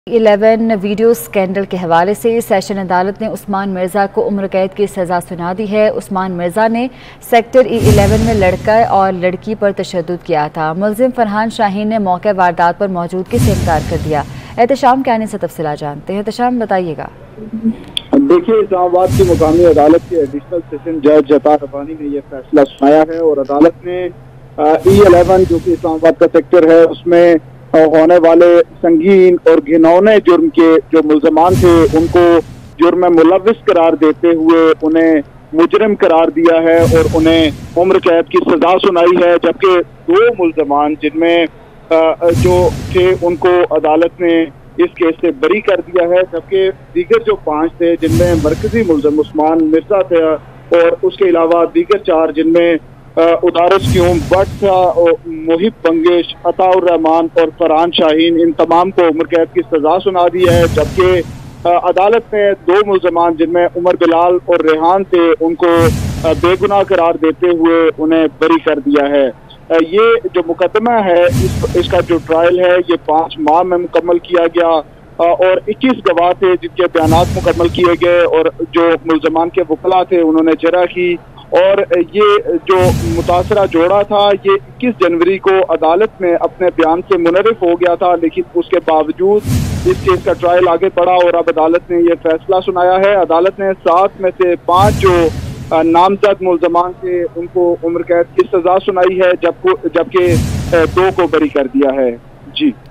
11 video scandal के हवाले से सेशन अदालत ने उस्मान मिर्जा को उम्र कैद की सजा सुना दी है। उस्मान मिर्जा ने सेक्टर E11 में लड़का और लड़की पर तशद्दुद किया था। मुलजिम फरहान शाहीन ने मौके वारदात पर मौजूदगी से इनकार कर दिया। एहतशाम के आने से तफसीलात जानते हैं। एहतशाम बताइएगा। देखिए, इस्लामाबाद की मुकामी अदालत के एडिशनल सेशन जज अता रब्बानी ने यह फैसला सुनाया है और अदालत ने E11 जो कि इस्लामाबाद का सेक्टर है उसमें होने वाले संगीन और घिनौने जुर्म के जो मुल्ज़मान थे उनको जुर्म में मुलव्विस करार देते हुए उन्हें मुजरिम करार दिया है और उन्हें उम्र कैद की सजा सुनाई है। जबकि दो मुल्ज़मान जिनमें जो थे उनको अदालत ने इस केस से बरी कर दिया है, जबकि दीगर जो 5 थे जिनमें मरकजी मुल्ज़िम उस्मान मिर्जा थे और उसके अलावा दीगर 4 जिनमें उदारस क्यूम भट्ट मोहिब बंगेश अताउर रहमान और फरहान शाहीन, इन तमाम को उम्र कैद की सजा सुना दी है। जबकि अदालत ने 2 मुल्ज़मान जिनमें उमर बिलाल और रेहान थे उनको बेगुनाह करार देते हुए उन्हें बरी कर दिया है। ये जो मुकदमा है इसका जो ट्रायल है ये 5 माह में मुकम्मल किया गया और 21 गवाह थे जिनके बयानात मुकम्मल किए गए और जो मुल्ज़मान के वकला थे उन्होंने जरा की और ये जो मुतासरा जोड़ा था ये 21 जनवरी को अदालत में अपने बयान से मुनरिफ हो गया था, लेकिन उसके बावजूद इस केस का ट्रायल आगे बढ़ा और अब अदालत ने ये फैसला सुनाया है। अदालत ने 7 में से 5 जो नामजद मुल्ज़मान थे उनको उम्र कैद की सजा सुनाई है, जबकि 2 को बरी कर दिया है। जी।